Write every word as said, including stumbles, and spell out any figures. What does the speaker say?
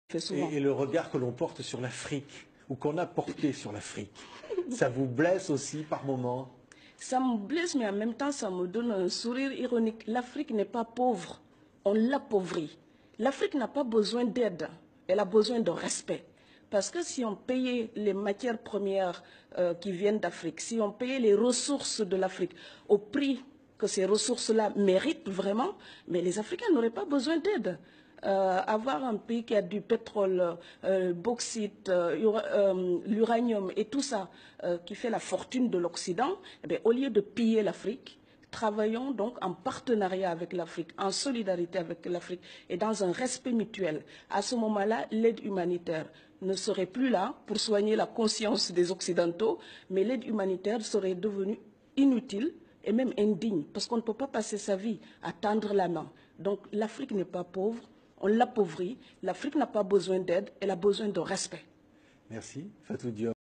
fait souvent. Et, et le regard que l'on porte sur l'Afrique, ou qu'on a porté sur l'Afrique, ça vous blesse aussi par moments? Ça me blesse, mais en même temps, ça me donne un sourire ironique. L'Afrique n'est pas pauvre, on l'appauvrit. L'Afrique n'a pas besoin d'aide, elle a besoin de respect. Parce que si on payait les matières premières euh, qui viennent d'Afrique, si on payait les ressources de l'Afrique au prix que ces ressources-là méritent vraiment, mais les Africains n'auraient pas besoin d'aide. Euh, avoir un pays qui a du pétrole, euh, bauxite, euh, l'uranium et tout ça euh, qui fait la fortune de l'Occident, eh au lieu de piller l'Afrique, travaillons donc en partenariat avec l'Afrique, en solidarité avec l'Afrique et dans un respect mutuel. À ce moment-là, l'aide humanitaire ne serait plus là pour soigner la conscience des Occidentaux, mais l'aide humanitaire serait devenue inutile et même indigne, parce qu'on ne peut pas passer sa vie à tendre la main. Donc l'Afrique n'est pas pauvre, on l'appauvrit. L'Afrique n'a pas besoin d'aide, elle a besoin de respect. Merci, Fatou Diop.